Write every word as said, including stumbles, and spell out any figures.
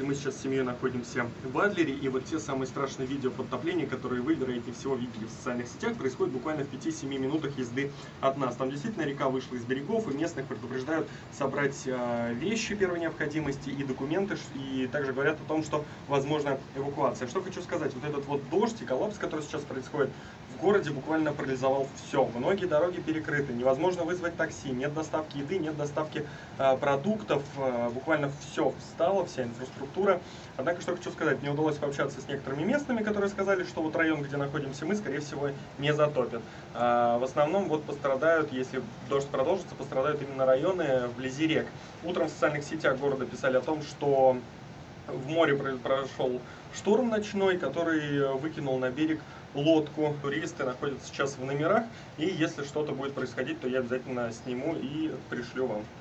Мы сейчас с семьей находимся в Адлере, и вот те самые страшные видео подтопления, которые вы, вероятнее всего, видели в социальных сетях, происходят буквально в пяти-семи минутах езды от нас. Там действительно река вышла из берегов, и местных предупреждают собрать э, вещи первой необходимости и документы, и также говорят о том, что возможна эвакуация. Что хочу сказать, вот этот вот дождь и коллапс, который сейчас происходит в городе, буквально парализовал все. Многие дороги перекрыты, невозможно вызвать такси, нет доставки еды, нет доставки э, продуктов, э, буквально все встало, вся инфраструктура. Однако, что хочу сказать, мне удалось пообщаться с некоторыми местными, которые сказали, что вот район, где находимся мы, скорее всего, не затопит. А в основном вот пострадают, если дождь продолжится, пострадают именно районы вблизи рек. Утром в социальных сетях города писали о том, что в море прошел шторм ночной, который выкинул на берег лодку. Туристы находятся сейчас в номерах, и если что-то будет происходить, то я обязательно сниму и пришлю вам.